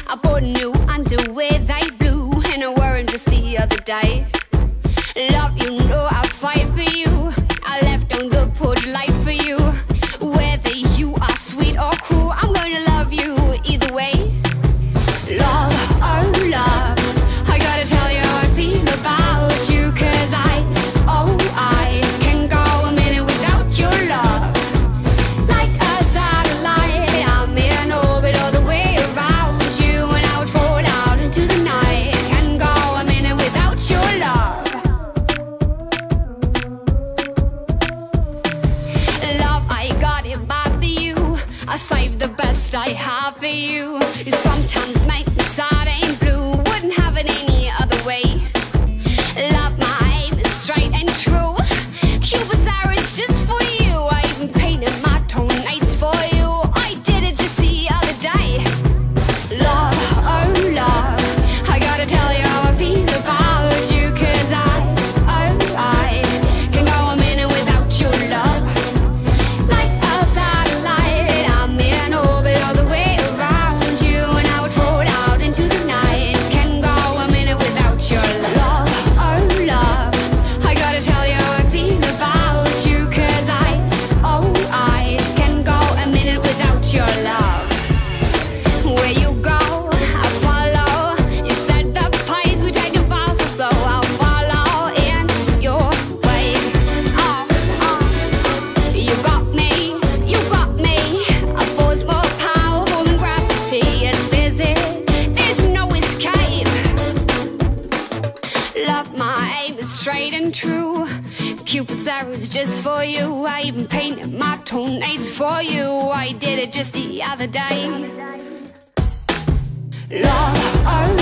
I bought new underwear, they blue, and I wore 'em just the other day. Love, you know I'll fight for you. I left on the porch light for you. Whether you are sweet or cruel, I'm gonna love you either way. Love, oh love, I gotta tell you how I feel about you, 'cause I can go a minute without your love. Like a satellite, I'm in orbit all the way around you, and I would fall out into the night. Can go a minute without your love. Love, I got it bad for you. I saved the best I have for you. You sometimes make me sad and blue. Wouldn't have it any other way. Love, my aim is straight and true. Cupid's arrow is just for you. I even painted my toenails for you. I did it just the other day. Love, oh love, I gotta tell you how I feel about you, 'cause I can go a minute without your love. Like a satellite, I'm in orbit all the way around you, and I would fall out into the night. Can go a minute without your love. Oh love, I gotta tell you how I feel about you, 'cause I can go a minute without your love. Where you go, I follow. You set the pace, we take it fast, so I'll follow in your way. You got me, you got me. A force more powerful than gravity. It's physics, there's no escape. Love, my aim is straight and true. Cupid's arrow's just for you. I even painted my toenails for you. I did it just the other day. Love, oh